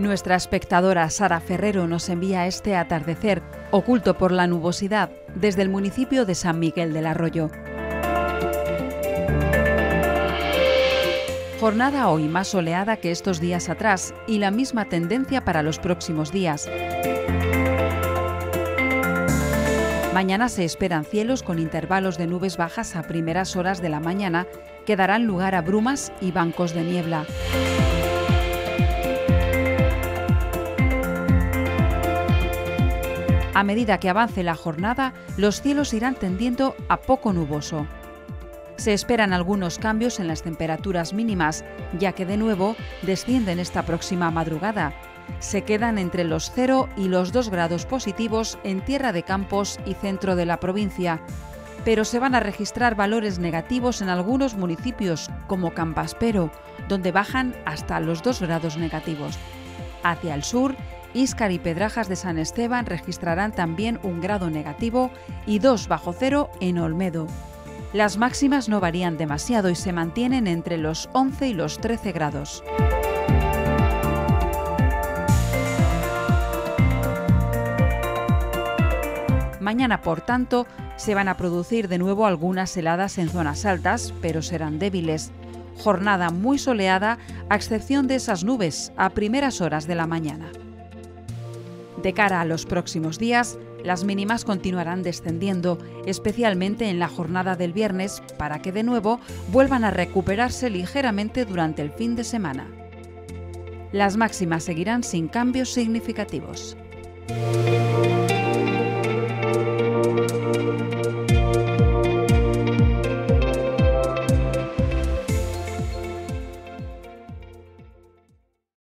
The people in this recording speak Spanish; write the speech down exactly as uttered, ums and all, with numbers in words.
Nuestra espectadora Sara Ferrero nos envía este atardecer, oculto por la nubosidad, desde el municipio de San Miguel del Arroyo. Jornada hoy más soleada que estos días atrás y la misma tendencia para los próximos días. Mañana se esperan cielos con intervalos de nubes bajas a primeras horas de la mañana que darán lugar a brumas y bancos de niebla. A medida que avance la jornada, los cielos irán tendiendo a poco nuboso. Se esperan algunos cambios en las temperaturas mínimas, ya que de nuevo descienden esta próxima madrugada. Se quedan entre los cero y los dos grados positivos en Tierra de Campos y centro de la provincia, pero se van a registrar valores negativos en algunos municipios, como Campaspero, donde bajan hasta los dos grados negativos. Hacia el sur, Íscar y Pedrajas de San Esteban registrarán también un grado negativo y dos bajo cero en Olmedo. Las máximas no varían demasiado y se mantienen entre los once y los trece grados. Mañana, por tanto, se van a producir de nuevo algunas heladas en zonas altas, pero serán débiles. Jornada muy soleada, a excepción de esas nubes a primeras horas de la mañana. De cara a los próximos días, las mínimas continuarán descendiendo, especialmente en la jornada del viernes, para que de nuevo vuelvan a recuperarse ligeramente durante el fin de semana. Las máximas seguirán sin cambios significativos.